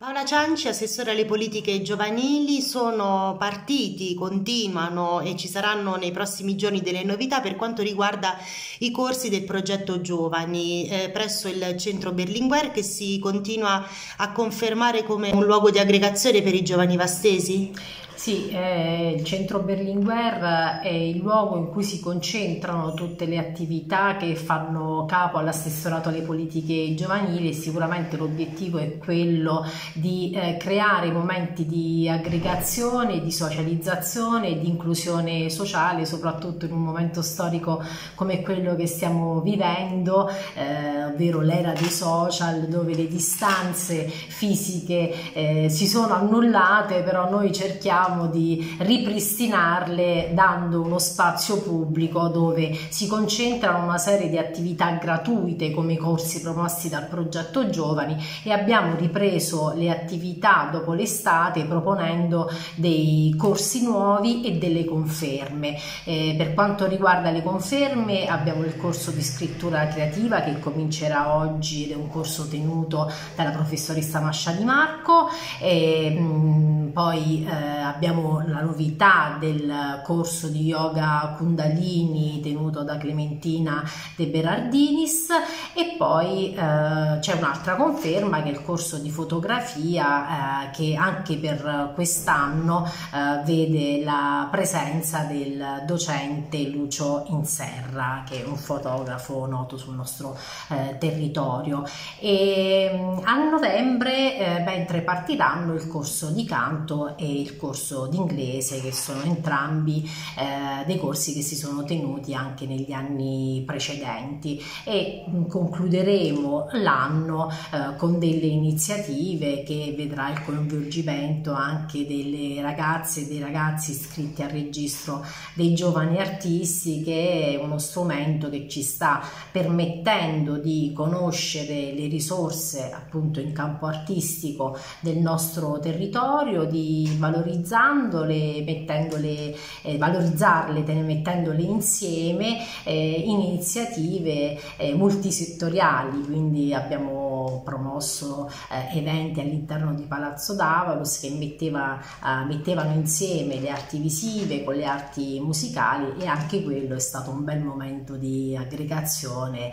Paola Cianci, assessore alle politiche giovanili, sono partiti, continuano e ci saranno nei prossimi giorni delle novità per quanto riguarda i corsi del progetto Giovani presso il centro Berlinguer, che si continua a confermare come un luogo di aggregazione per i giovani vastesi? Sì, il centro Berlinguer è il luogo in cui si concentrano tutte le attività che fanno capo all'assessorato alle politiche giovanili e sicuramente l'obiettivo è quello di creare momenti di aggregazione, di socializzazione e di inclusione sociale, soprattutto in un momento storico come quello che stiamo vivendo, ovvero l'era dei social, dove le distanze fisiche si sono annullate, però noi cerchiamo di ripristinarle dando uno spazio pubblico dove si concentrano una serie di attività gratuite come i corsi promossi dal progetto Giovani, e abbiamo ripreso le attività dopo l'estate proponendo dei corsi nuovi e delle conferme. Per quanto riguarda le conferme abbiamo il corso di scrittura creativa che comincerà oggi ed è un corso tenuto dalla professoressa Mascia Di Marco, poi abbiamo la novità del corso di yoga Kundalini tenuto da Clementina De Berardinis, e poi c'è un'altra conferma che è il corso di fotografia che anche per quest'anno vede la presenza del docente Lucio Inserra, che è un fotografo noto sul nostro territorio. E a novembre mentre partiranno il corso di canto e il corso di inglese, che sono entrambi dei corsi che si sono tenuti anche negli anni precedenti, e concluderemo l'anno con delle iniziative che vedrà il coinvolgimento anche delle ragazze e dei ragazzi iscritti al registro dei giovani artisti, che è uno strumento che ci sta permettendo di conoscere le risorse appunto in campo artistico del nostro territorio, di valorizzarle, mettendole insieme in iniziative multisettoriali. Quindi abbiamo promosso eventi all'interno di Palazzo D'Avalos che mettevano insieme le arti visive con le arti musicali, e anche quello è stato un bel momento di aggregazione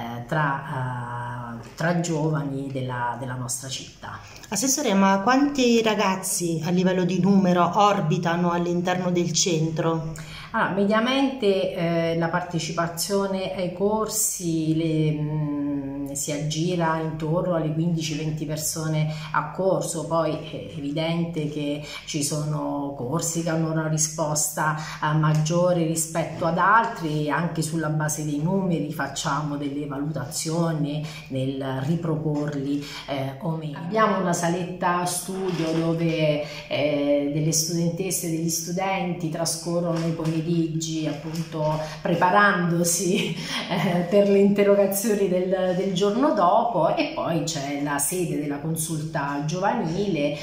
tra giovani della nostra città. Assessore, ma quanti ragazzi a livello di numero orbitano all'interno del centro? Mediamente la partecipazione ai corsi si aggira intorno alle 15-20 persone a corso. Poi è evidente che ci sono corsi che hanno una risposta maggiore rispetto ad altri, anche sulla base dei numeri facciamo delle valutazioni nel riproporli o meno. Abbiamo una saletta studio dove delle studentesse e degli studenti trascorrono i pomeriggi appunto preparandosi per le interrogazioni del giorno dopo, e poi c'è la sede della consulta giovanile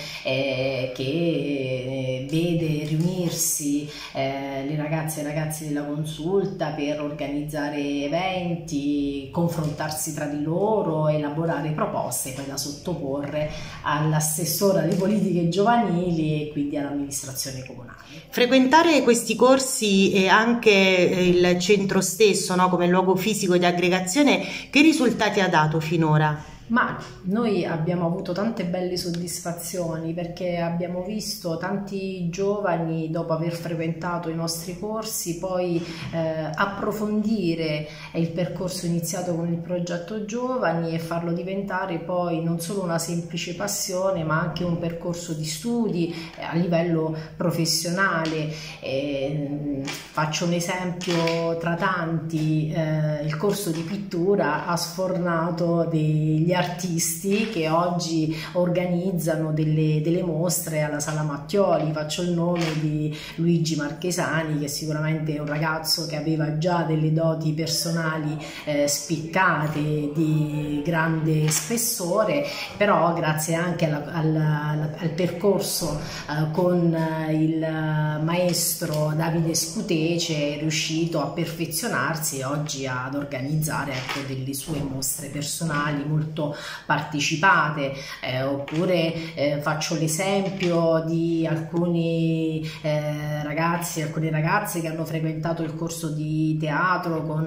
che vede riunirsi le ragazze e i ragazzi della consulta per organizzare eventi, confrontarsi tra di loro, elaborare proposte poi da sottoporre all'assessore alle politiche giovanili e quindi all'amministrazione comunale. Frequentare questi corsi e anche il centro stesso, no, come luogo fisico di aggregazione, che risultati ha dato finora? Ma noi abbiamo avuto tante belle soddisfazioni, perché abbiamo visto tanti giovani, dopo aver frequentato i nostri corsi, poi approfondire il percorso iniziato con il progetto Giovani e farlo diventare poi non solo una semplice passione ma anche un percorso di studi a livello professionale. Faccio un esempio tra tanti: il corso di pittura ha sfornato degli artisti che oggi organizzano delle mostre alla Sala Mattioli. Faccio il nome di Luigi Marchesani, che sicuramente è un ragazzo che aveva già delle doti personali spiccate, di grande spessore, però grazie anche al percorso con il maestro Davide Scutece è riuscito a perfezionarsi e oggi ad organizzare delle sue mostre personali molto molto partecipate, oppure faccio l'esempio di alcuni ragazzi, alcune ragazze che hanno frequentato il corso di teatro con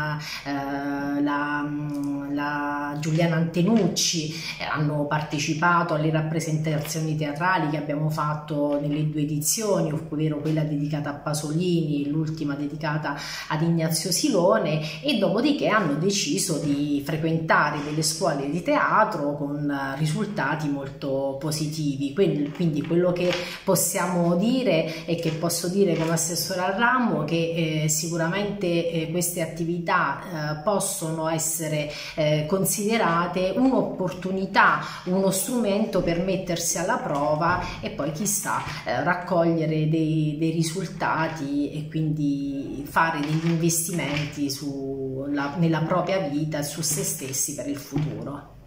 la Giuliana Antenucci, hanno partecipato alle rappresentazioni teatrali che abbiamo fatto nelle 2 edizioni, ovvero quella dedicata a Pasolini e l'ultima dedicata ad Ignazio Silone, e dopodiché hanno deciso di frequentare delle scuole di teatro con risultati molto positivi. Quindi quello che possiamo dire e che posso dire come assessore al ramo, che sicuramente queste attività possono essere considerate un'opportunità, uno strumento per mettersi alla prova e poi chissà raccogliere dei risultati e quindi fare degli investimenti nella propria vita e su se stessi per il futuro.